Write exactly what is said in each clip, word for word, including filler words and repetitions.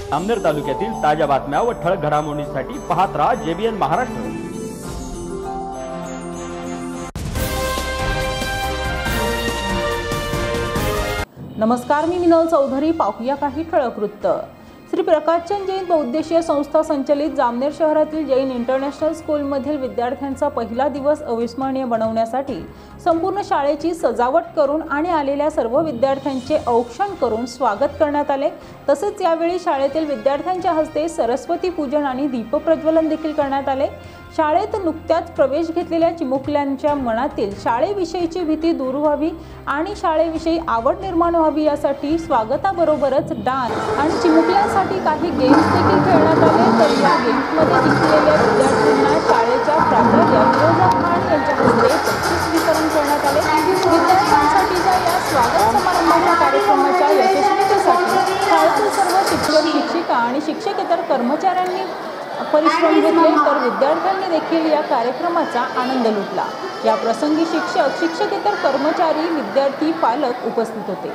जामनेर तालुक्यातील ताज्या बातम्या व ठळक घडामोडींसाठी पाहत राहा जेबीएन महाराष्ट्र। नमस्कार, मी मिनल चौधरी। पाहूया काही ठळक वृत्त। श्री प्रकाशचंद जैन बहुउद्देशीय संस्था संचलित जामनेर शहरातील जैन इंटरनॅशनल स्कूलमधील विद्यार्थ्यांचा पहिला दिवस अविस्मरणीय बनवण्यासाठी संपूर्ण शाळेची सजावट करून आणि आलेल्या सर्व विद्यार्थ्यांचे औक्षण करून स्वागत करण्यात आले। तसेच यावेळी शाळेतील विद्यार्थ्यांच्या हस्ते सरस्वती पूजन आणि दीपप्रज्वलन देखील करण्यात आले। शाळेत नुकत्याच प्रवेश घेतलेल्या चिमुकल्यांच्या मनातील शाळेविषयीची भीती दूर व्हावी आणि शाळेविषयी आवड निर्माण व्हावी यासाठी स्वागताबरोबरच डान्स आणि चिमुकल्यांसाठी काही गेम्स देखील खेळण्यात आले। तर या गेम्समध्ये जिंकलेल्या विद्यार्थ्यांना शाळेच्या प्राचार्य फिरोजा खान यांच्या हस्ते बक्षीस वितरण करण्यात आले। विद्यार्थ्यांसाठीच्या या स्वागत समारंभाच्या कार्यक्रमाच्या यशस्वीतेसाठी शाळेतील सर्व शिक्षक, शिक्षिका आणि शिक्षकेतर कर्मचाऱ्यांनी परिश्रम घेतले, तर विद्यार्थ्यांनी देखील या कार्यक्रमाचा आनंद लुटला। या प्रसंगी शिक्षक, शिक्षकेतर कर्मचारी, विद्यार्थी, पालक उपस्थित होते।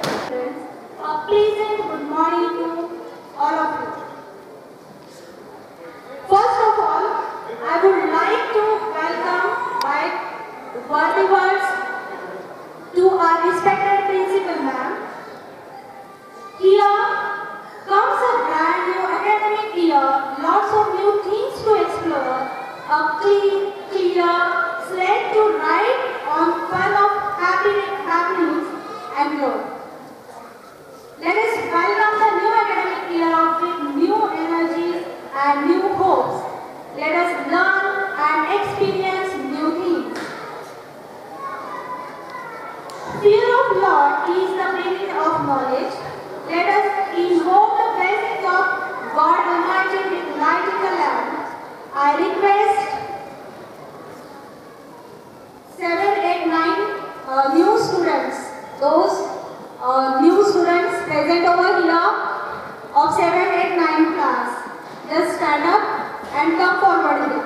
First of all, I would like to welcome my worthy words to our respected principal ma'am. Here comes a brand new academic year, lots of new things to explore, a clean, clear slate to write on fun of happy happenings and growth. Let us welcome the new academic year with new energies and new hopes. Let us learn and experience new things. Fear of Lord is the beginning of knowledge. Let us invoke the blessings of God Almighty with light in the land. I request seven, eight, nine uh, new students, those uh, new students present over here of seven, eight, nine class. Just stand up and come forward here.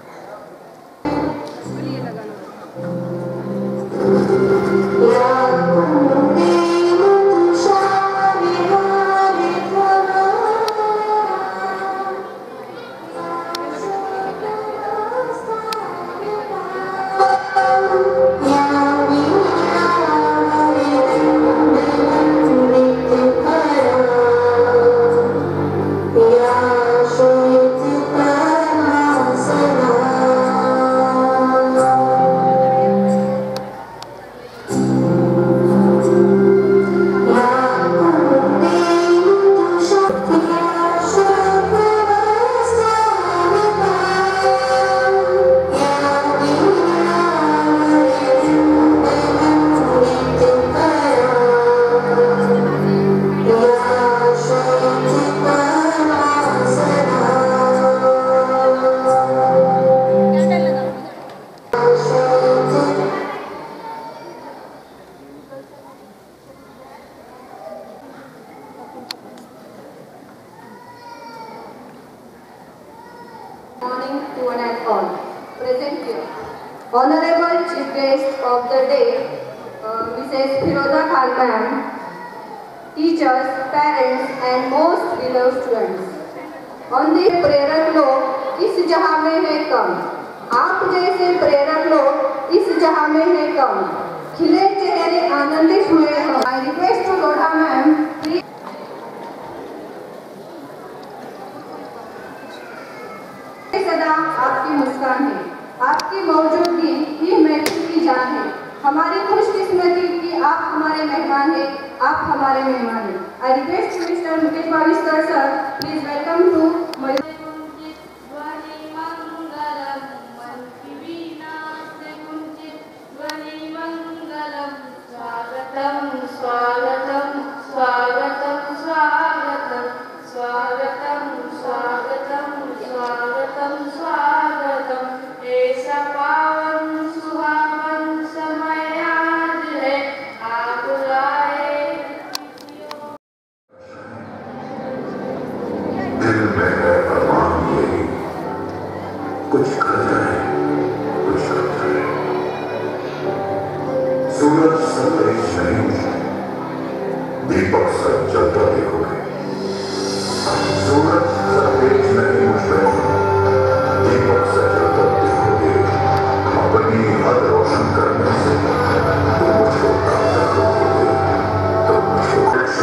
Morning to one and all present here. Honorable Chief Guest of the day, uh, Missus Firoza Khan ma'am, teachers, parents and most beloved students. On the प्रेरक लोग इस जहां में है कम, आप जैसे प्रेरक लोग इस जहां में है कम, खिले चेहरे आनंदित हुए हम। I request to Lodha ma'am, please. सदा आपकी मुस्कान है, आपकी मौजूदगी ही महफिल की जान है। हमारी खुशकिस्मती कि आप हमारे मेहमान हैं, आप हमारे मेहमान हैं। I request mister Mukesh Baviskar sir, please welcome to स्वागतम स्वागतम स्वागतम स्वागतम स्वागतम स्वागतम स्वागतम स्वागतम। ऐसा पावन सुहावन समय आज है, आप लाए दिल में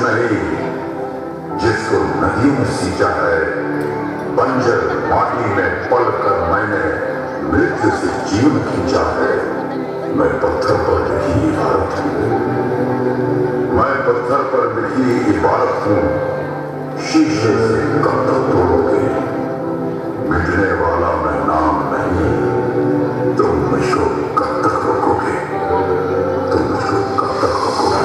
नहीं, जिसको नदियों में सींचा है, बंजर माटी में पलकर मैंने मृत्यु से जीवन खींचा है। मैं पत्थर पर लिखी इबारत हूँ, मैं पत्थर पर लिखी इबारत हूँ। शीशे से कब तक तोड़ोगे? मिटने वाला मैं नाम नहीं। तुम मुझको कब तक रोकोगे? तुम मुझको कब तक रोकोगे?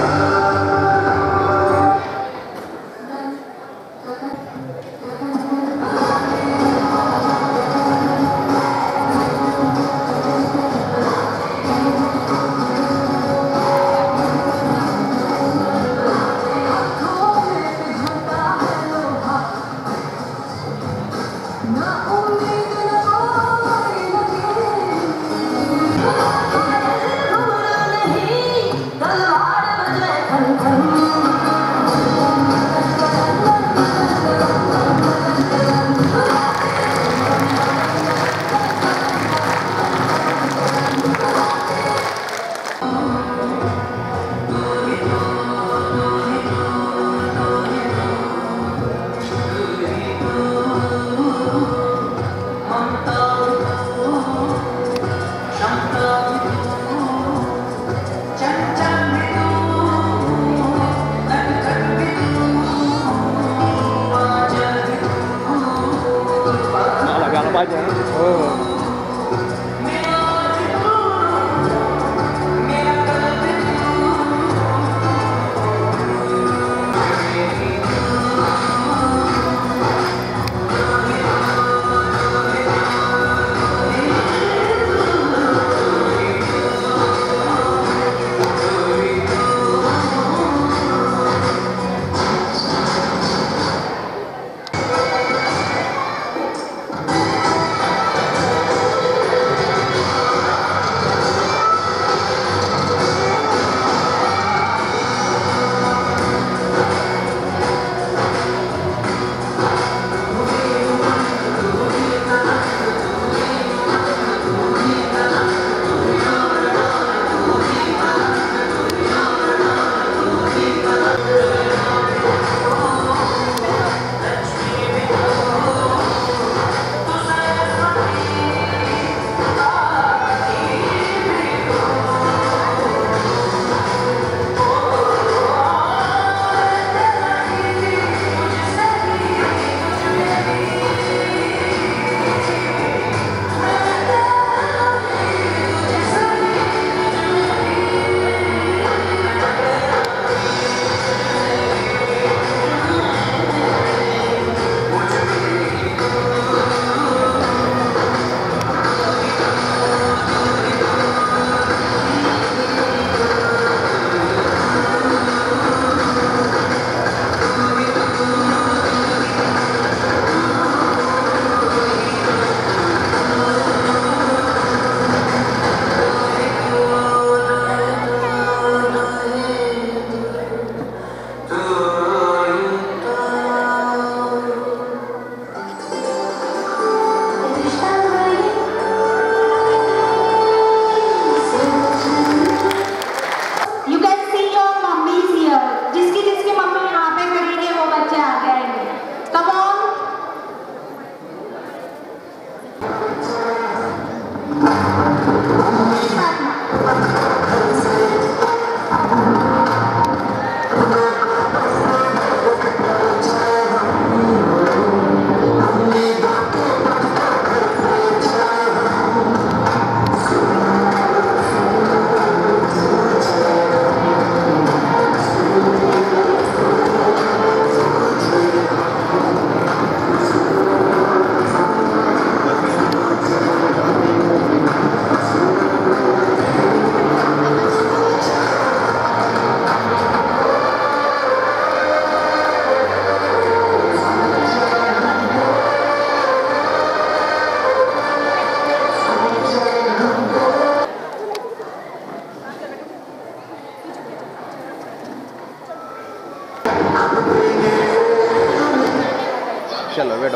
चलो बैठो।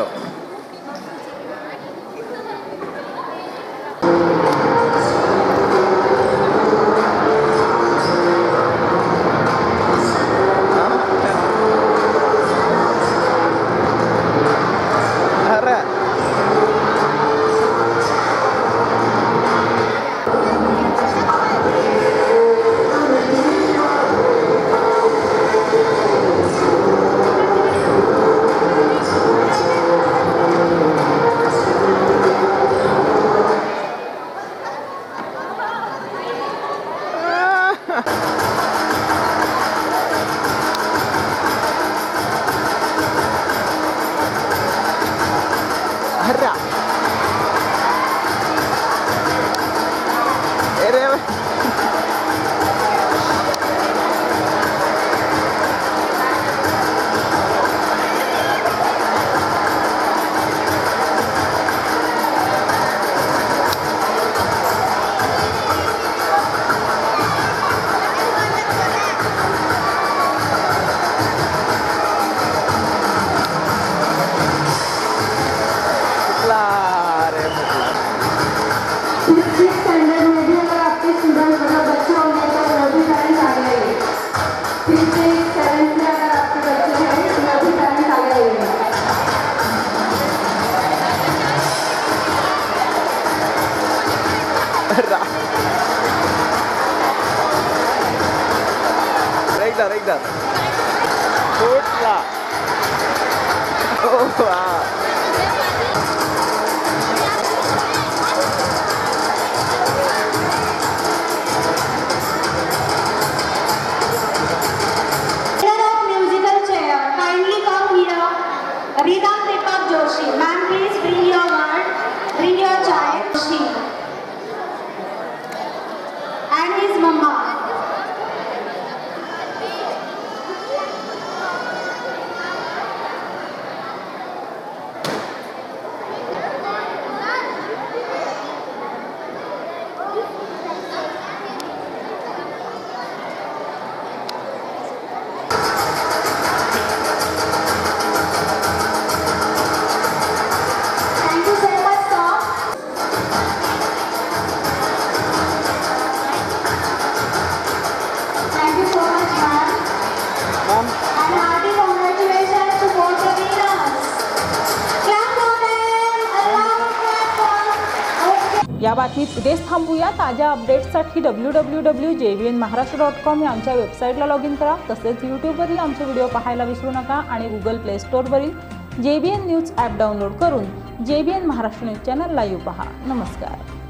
या बातमीत इथेच थांबूया. ताज्या अपडेट्ससाठी W W W J B N Maharashtra dot com या आमच्या वेबसाईटला लॉग इन करा. तसेच यूट्यूबवरील आमचे व्हिडिओ पाहायला विसरू नका आणि गुगल प्ले स्टोअरवरील J B N news app download करून J B N Maharashtra news channel live पहा. नमस्कार.